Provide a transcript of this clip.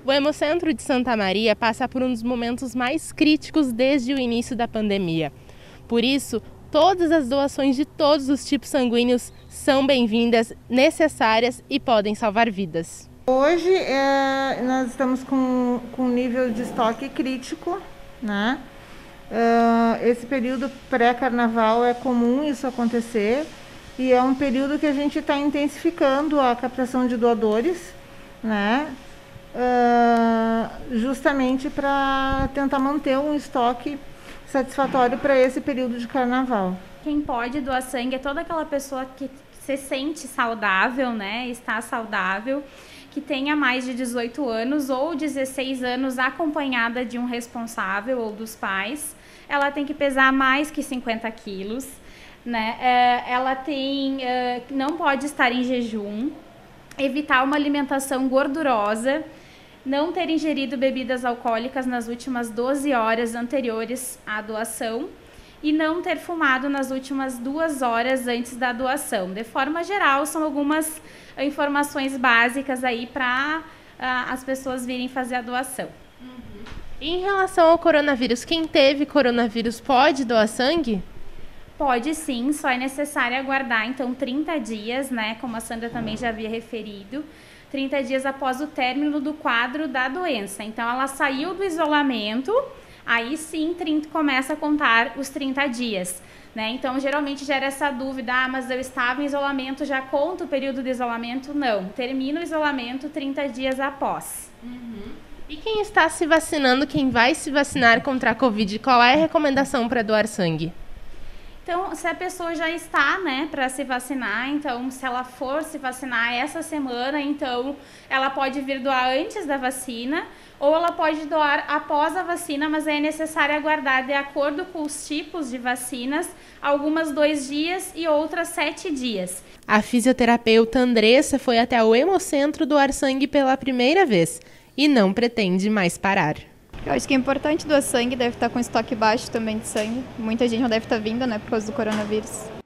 O Hemocentro de Santa Maria passa por um dos momentos mais críticos desde o início da pandemia. Por isso, todas as doações de todos os tipos sanguíneos são bem-vindas, necessárias e podem salvar vidas. Hoje nós estamos com um nível de estoque crítico, né? Esse período pré-carnaval é comum isso acontecer e é um período que a gente está intensificando a captação de doadores, né? Justamente para tentar manter um estoque satisfatório para esse período de carnaval. Quem pode doar sangue é toda aquela pessoa que se sente saudável, né? Está saudável, que tenha mais de 18 anos ou 16 anos acompanhada de um responsável ou dos pais. Ela tem que pesar mais que 50 quilos, né? Ela não pode estar em jejum, evitar uma alimentação gordurosa, não ter ingerido bebidas alcoólicas nas últimas 12 horas anteriores à doação e não ter fumado nas últimas 2 horas antes da doação. De forma geral, são algumas informações básicas aí para as pessoas virem fazer a doação. Em relação ao coronavírus, quem teve coronavírus pode doar sangue? Pode sim, só é necessário aguardar então 30 dias, né, como a Sandra também já havia referido, 30 dias após o término do quadro da doença. Então ela saiu do isolamento, aí sim começa a contar os 30 dias. Né? Então geralmente gera essa dúvida, mas eu estava em isolamento, já conta o período de isolamento? Não, termina o isolamento 30 dias após. E quem está se vacinando, quem vai se vacinar contra a Covid, qual é a recomendação para doar sangue? Então, se a pessoa já está, né, para se vacinar, então, se ela for se vacinar essa semana, então, ela pode vir doar antes da vacina, ou ela pode doar após a vacina, mas é necessário aguardar, de acordo com os tipos de vacinas, algumas 2 dias e outras 7 dias. A fisioterapeuta Andressa foi até o Hemocentro doar sangue pela primeira vez e não pretende mais parar. Eu acho que é importante doar sangue, deve estar com estoque baixo também de sangue. Muita gente não deve estar vindo, né, por causa do coronavírus.